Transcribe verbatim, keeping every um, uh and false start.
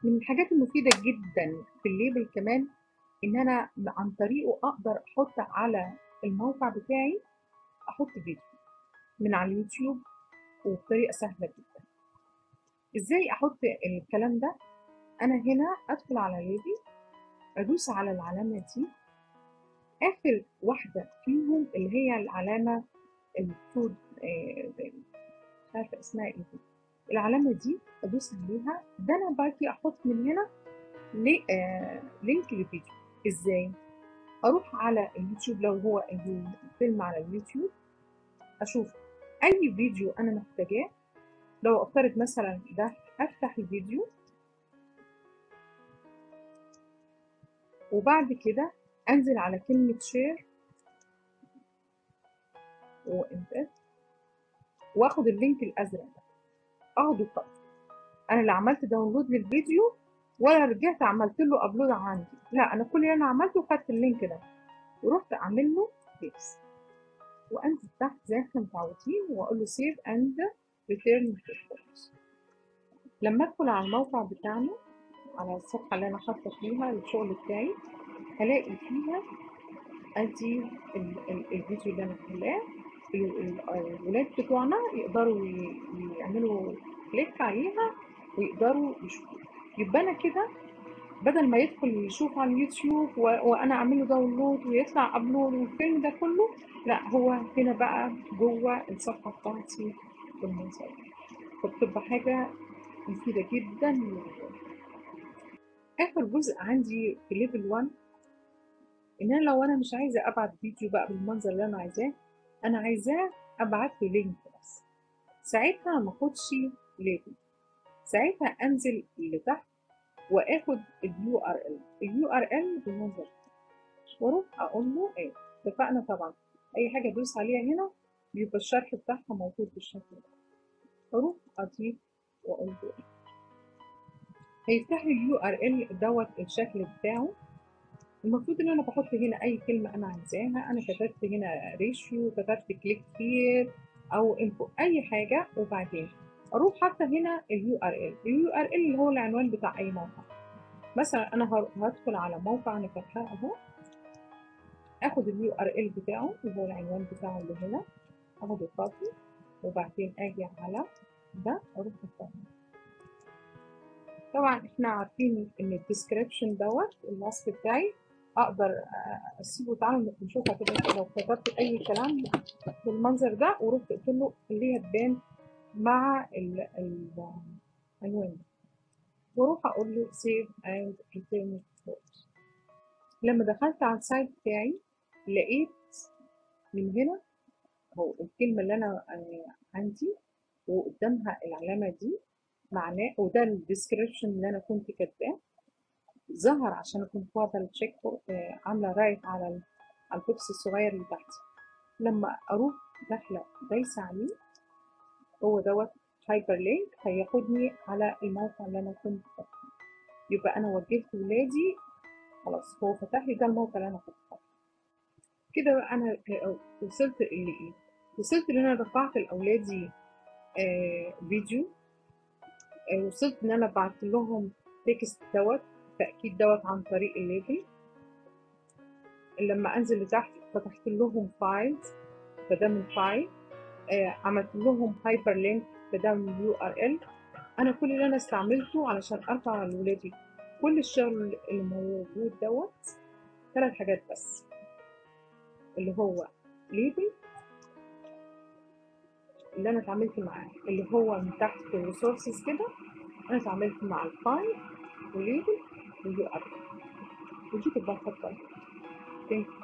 من الحاجات المفيدة جدا في الليبل كمان ان انا عن طريقه اقدر احط على الموقع بتاعي، احط فيديو من على اليوتيوب وبطريقة سهلة جدا. ازاي احط الكلام ده؟ انا هنا ادخل على ليبل، ادوس على العلامة دي، اخر واحدة فيهم اللي هي العلامة الفود، مش عارفة اسمها ايه دي. العلامة دي ادوس عليها، ده انا باجي احط من هنا لي آه لينك للفيديو. ازاي؟ اروح على اليوتيوب، لو هو الفيلم على اليوتيوب، اشوف اي فيديو انا محتاجاه. لو افترض مثلا ده، افتح الفيديو وبعد كده انزل على كلمة شير وانتر، واخد اللينك الازرق ده اخده خط. انا اللي عملت داونلود للفيديو ولا رجعت عملت له ابلود عندي، لا، انا كل اللي انا عملته خدت اللينك ده ورحت اعمل له بيست، وانزل تحت زي ما احنا متعودين واقول له سيف اند ريتيرن تو. لما ادخل على الموقع بتاعنا، على الصفحه اللي انا حاطه فيها الشغل بتاعي، هلاقي فيها ادي الفيديو اللي انا عاملاه. الولاد بتوعنا يقدروا يعملوا كليك عليها ويقدروا يشوفوا. يبقى انا كده بدل ما يدخل يشوف على اليوتيوب وانا اعمل له داونلود ويطلع ابلود والفيلم ده كله، لا، هو هنا بقى جوه الصفحه بتاعتي بالمنظر ده، فبتبقى حاجه مفيده جدا. اخر جزء عندي في ليفل واحد، ان انا لو انا مش عايزه ابعت فيديو بقى بالمنظر اللي انا عايزاه، انا عايزاه ابعت له لينك بس، ساعتها ما اخدش ليبل، ساعتها انزل لتحت واخد اليو ار ال اليو ار ال بالمنظر ده، واروح اقول له ايه. اتفقنا طبعا اي حاجه ادوس عليها هنا بيبقى الشرح بتاعها موجود بالشكل ده. اروح اضيف واقول له ايه، هيفتح لي اليو ار ال دوت الشكل بتاعه. المفروض ان انا بحط هنا اي كلمه انا عايزاها، انا كتبت هنا ريشيو، كتبت كليك هير او انفو، اي حاجه، وبعدين اروح حاطه هنا اليو ار ال اليو ار ال اللي هو العنوان بتاع اي موقع. مثلا انا هدخل على موقع انا فاتحاه اهو، اخد اليو ار ال بتاعه اللي هو العنوان بتاعه اللي هنا، اخده كوبي، وبعدين اجي على ده اروح اختاره. طبعا احنا عارفين ان الديسكريبشن دوت الوصف بتاعي اقدر اسيبه. تعالوا نشوفها كده. لو كتبت اي كلام بالمنظر ده ورحت قلت له خليها تبان مع العنوان، واروح اقول له سيف اند ريتيرن. لما دخلت على السايت بتاعي لقيت من هنا هو الكلمه اللي انا عندي وقدامها العلامه دي معناه، وده الديسكريبشن اللي انا كنت كاتباه ظهر عشان كنت واخده التشيك عامله رايت على على البوكس الصغير اللي تحت. لما اروح داخله دايسه عليه، هو دوت هايبر لينك هياخدني على الموقع اللي انا كنت فاتحه. يبقى انا وجهت ولادي خلاص، هو فتح لي ده الموقع اللي انا كنت فاتحه. كده بقى انا وصلت لايه؟ وصلت ان انا رفعت لاولادي آه فيديو، آه وصلت ان انا بعت لهم تكست دوت تاكيد دوت عن طريق الليبل. لما انزل لتحت فتحت لهم فايلز فده من فايل، آه عملت لهم هايبر لينك فده من يو ار ال. انا كل اللي انا استعملته علشان ارفع على ولادي كل الشغل اللي موجود دوت ثلاث حاجات بس، اللي هو ليبل اللي انا اتعاملت معاه اللي هو من تحت في الريسورسز كده، انا اتعاملت مع الفايل وليبل ويو ار ال، ودي تبقى الخطه.